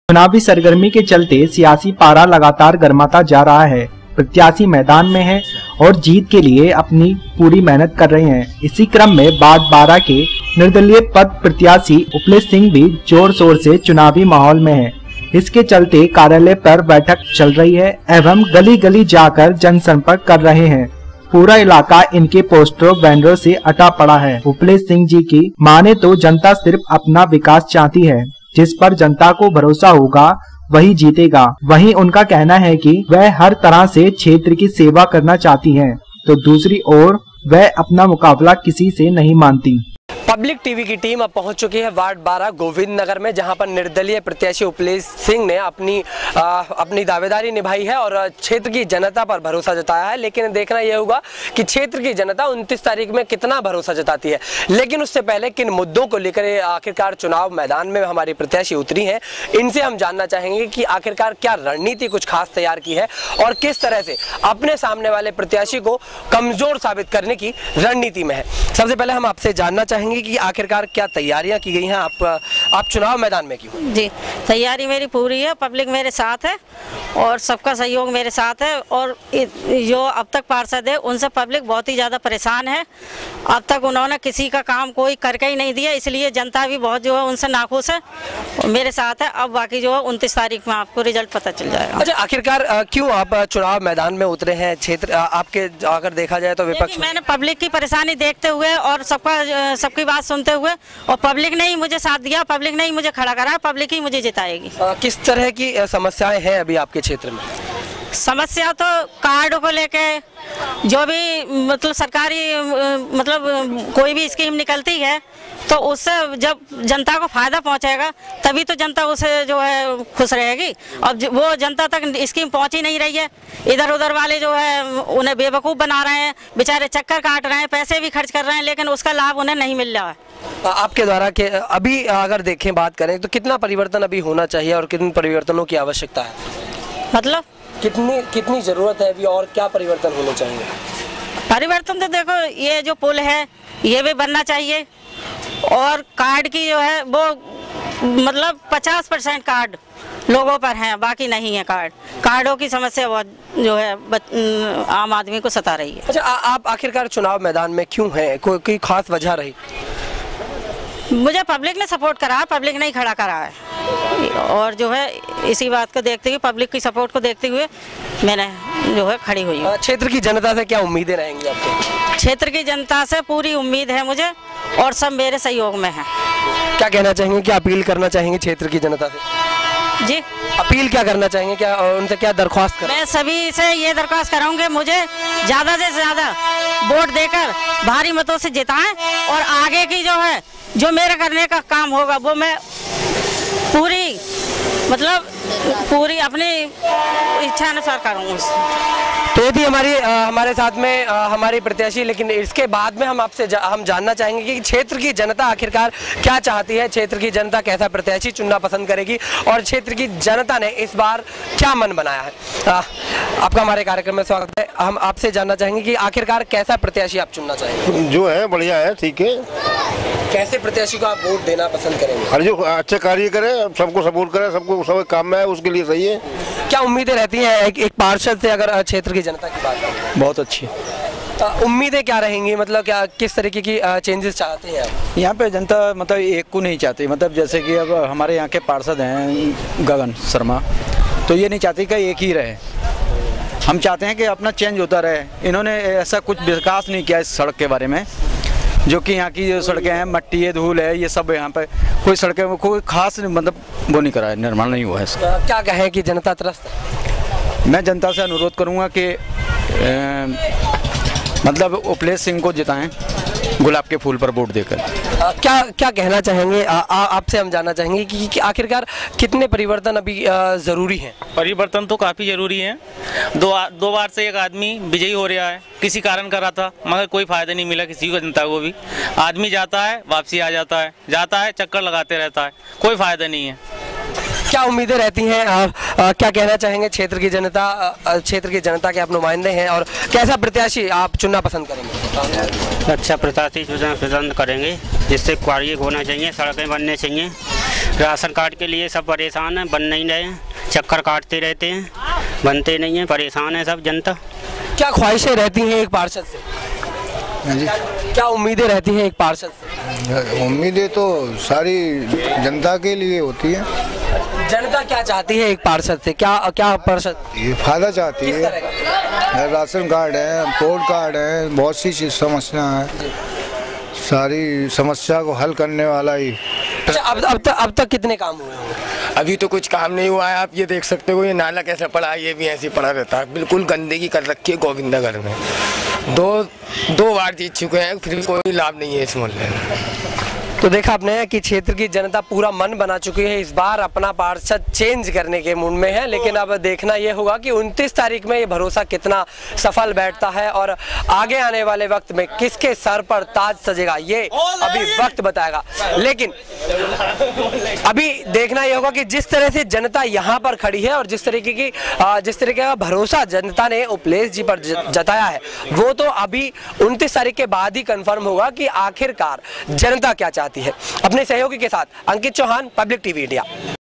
चुनावी सरगर्मी के चलते सियासी पारा लगातार गर्माता जा रहा है। प्रत्याशी मैदान में हैं और जीत के लिए अपनी पूरी मेहनत कर रहे हैं। इसी क्रम में बागबारा के निर्दलीय पद प्रत्याशी उपलेश सिंह भी जोर शोर से चुनावी माहौल में हैं। इसके चलते कार्यालय पर बैठक चल रही है एवं गली गली जाकर जनसंपर्क कर रहे हैं। पूरा इलाका इनके पोस्टरों बैनरों से अटा पड़ा है। उपलेश सिंह जी की माने तो जनता सिर्फ अपना विकास चाहती है, जिस पर जनता को भरोसा होगा वही जीतेगा। वहीं उनका कहना है कि वह हर तरह से क्षेत्र की सेवा करना चाहती हैं, तो दूसरी ओर वह अपना मुकाबला किसी से नहीं मानती। पब्लिक टीवी की टीम अब पहुंच चुकी है वार्ड 12 गोविंद नगर में, जहां पर निर्दलीय प्रत्याशी उपलेश सिंह ने अपनी दावेदारी निभाई है और क्षेत्र की जनता पर भरोसा जताया है। लेकिन देखना यह होगा कि क्षेत्र की जनता 29 तारीख में कितना भरोसा जताती है। लेकिन उससे पहले किन मुद्दों को लेकर आखिरकार चुनाव मैदान में हमारी प्रत्याशी उतरी हैं, इनसे हम जानना चाहेंगे कि आखिरकार क्या रणनीति कुछ खास तैयार की है और किस तरह से अपने सामने वाले प्रत्याशी को कमजोर साबित करने की रणनीति में है। सबसे पहले हम आपसे जानना चाहेंगे कि आखिरकार क्या तैयारियां की गई हैं। आप चुनाव मैदान में क्यों? जी, तैयारी मेरी पूरी है, पब्लिक मेरे साथ है और सबका सहयोग मेरे साथ है। और जो अब तक पार्षद है उनसे पब्लिक बहुत ही ज़्यादा परेशान है। अब तक उन्होंने किसी का काम कोई करके ही नहीं दिया, इसलिए जनता भी बहुत जो है उनसे नाखुश है, मेरे साथ है। अब बाकी जो है 29 तारीख में आपको रिजल्ट पता चल जाएगा। अच्छा, आखिरकार क्यों आप चुनाव मैदान में उतरे हैं? क्षेत्र आपके अगर देखा जाए तो विपक्ष, मैंने पब्लिक की परेशानी देखते हुए और सबकी बात सुनते हुए, और पब्लिक ने ही मुझे साथ दिया, पब्लिक ने ही मुझे खड़ा करा, पब्लिक ही मुझे जिताएगी। किस तरह की समस्याएं हैं अभी आपके क्षेत्र में? समस्या तो कार्ड को लेके, जो भी मतलब सरकारी मतलब कोई भी स्कीम निकलती है तो उससे जब जनता को फायदा पहुंचेगा तभी तो जनता उसे जो है खुश रहेगी। अब वो जनता तक स्कीम पहुंच ही नहीं रही है। इधर उधर वाले जो है उन्हें बेवकूफ़ बना रहे हैं, बेचारे चक्कर काट रहे हैं, पैसे भी खर्च कर रहे हैं, लेकिन उसका लाभ उन्हें नहीं मिल रहा है। आपके द्वारा के अभी अगर देखें, बात करें तो कितना परिवर्तन अभी होना चाहिए और किन परिवर्तनों की आवश्यकता है? मतलब कितनी जरूरत है अभी और क्या परिवर्तन होने चाहिए? परिवर्तन तो देखो, ये जो पुल है ये भी बनना चाहिए और कार्ड की जो है वो मतलब 50% कार्ड लोगों पर हैं, बाकी नहीं है कार्डों की समस्या बहुत जो है आम आदमी को सता रही है। अच्छा, आप आखिरकार चुनाव मैदान में क्यों हैं? कोई खास वजह रही? मुझे पब्लिक ने सपोर्ट करा है, पब्लिक ने ही खड़ा करा है और जो है इसी बात को देखते हुए, पब्लिक की सपोर्ट को देखते हुए मैंने जो है खड़ी हुई हूँ। क्षेत्र की जनता से क्या उम्मीदें रहेंगी आपको? क्षेत्र की जनता से पूरी उम्मीद है मुझे और सब मेरे सहयोग में है। क्या कहना चाहेंगे, क्या अपील करना चाहेंगे क्षेत्र की जनता से? जी, अपील क्या करना चाहेंगे, क्या उनसे क्या दरख्वास्त करें? मैं सभी से ये दरख्वास्त कराऊंगी, मुझे ज़्यादा से ज़्यादा वोट देकर भारी मतों से जिताएं और आगे की जो है जो मेरे करने का काम होगा वो मैं पूरी अपनी इच्छा अनुसार करूँगी। तो ये थी हमारे साथ में हमारी प्रत्याशी। लेकिन इसके बाद में हम जानना चाहेंगे कि क्षेत्र की जनता आखिरकार क्या चाहती है, क्षेत्र की जनता कैसा प्रत्याशी चुनना पसंद करेगी और क्षेत्र की जनता ने इस बार क्या मन बनाया है। आपका हमारे कार्यक्रम में स्वागत है। हम आपसे जानना चाहेंगे कि आखिरकार कैसा प्रत्याशी आप चुनना चाहेंगे? जो है बढ़िया है, ठीक है। कैसे प्रत्याशी को आप वोट देना पसंद करेंगे? हर जो अच्छे कार्य करे, सबको सपोर्ट करे, सबको सब काम में है, उसके लिए सही है। क्या उम्मीदें रहती हैं एक पार्षद से अगर क्षेत्र की जनता की बात करें? बहुत अच्छी। उम्मीदें क्या रहेंगी, मतलब क्या किस तरीके की चेंजेस चाहते हैं आप? यहाँ पे जनता मतलब एक को नहीं चाहती, मतलब जैसे कि अब हमारे यहाँ के पार्षद हैं गगन शर्मा, तो ये नहीं चाहती कि एक ही रहे। हम चाहते हैं कि अपना चेंज होता रहे। इन्होंने ऐसा कुछ विकास नहीं किया इस सड़क के बारे में, जो कि यहाँ की जो सड़कें हैं, मट्टी है, धूल है, ये सब यहाँ पे कोई सड़कें में कोई खास मतलब वो नहीं करा है, निर्माण नहीं हुआ है इसका। क्या कहें कि जनता त्रस्त है? मैं जनता से अनुरोध करूँगा कि मतलब उपलेश सिंह को जिताएं गुलाब के फूल पर वोट देकर। क्या कहना चाहेंगे? आपसे हम जानना चाहेंगे कि आखिरकार कितने परिवर्तन अभी ज़रूरी हैं? परिवर्तन तो काफ़ी ज़रूरी है। दो बार से एक आदमी विजयी हो रहा है, किसी कारण कर रहा था मगर कोई फ़ायदा नहीं मिला किसी को, जनता को भी। आदमी जाता है वापसी आ जाता है चक्कर लगाते रहता है, कोई फ़ायदा नहीं है। क्या उम्मीदें रहती हैं? क्या कहना चाहेंगे क्षेत्र की जनता के आप नुमाइंदे हैं और कैसा प्रत्याशी आप चुनना पसंद करेंगे? अच्छा प्रत्याशी चुनना पसंद करेंगे, जिससे कार्य होना चाहिए, सड़कें बनने चाहिए राशन कार्ड के लिए सब परेशान हैं, बन नहीं रहे हैं, चक्कर काटते रहते हैं, बनते नहीं हैं, परेशान है सब जनता। क्या ख्वाहिशें रहती हैं एक पार्षद से? क्या उम्मीदें रहती हैं एक पार्षद से? उम्मीदें तो सारी जनता के लिए होती है। जनता क्या चाहती है एक पार्षद से? क्या क्या पार्षद ये फायदा चाहती है? राशन कार्ड है, पोर्ट कार्ड है, बहुत सी समस्या है, सारी समस्या को हल करने वाला ही। अच्छा, अब तक कितने काम हुए होंगे? अभी तो कुछ काम नहीं हुआ है। आप ये देख सकते हो, ये नाला कैसा पड़ा है, ये भी ऐसे पड़ा रहता है, बिल्कुल गंदगी कर रखी है गोविंद नगर में। दो बार जीत चुके हैं, फिर कोई लाभ नहीं है इस मोहल्ले में। तो देखा आपने कि क्षेत्र की जनता पूरा मन बना चुकी है, इस बार अपना पार्षद चेंज करने के मूड में है। लेकिन अब देखना यह होगा कि 29 तारीख में ये भरोसा कितना सफल बैठता है और आगे आने वाले वक्त में किसके सर पर ताज सजेगा, ये अभी वक्त बताएगा। लेकिन अभी देखना यह होगा कि जिस तरह से जनता यहाँ पर खड़ी है और जिस तरीके का भरोसा जनता ने उपलेश जी पर जताया है, वो तो अभी 29 तारीख के बाद ही कंफर्म होगा कि आखिरकार जनता क्या चाहती है। अपने सहयोगी के साथ Ankit Chauhan, public TV India.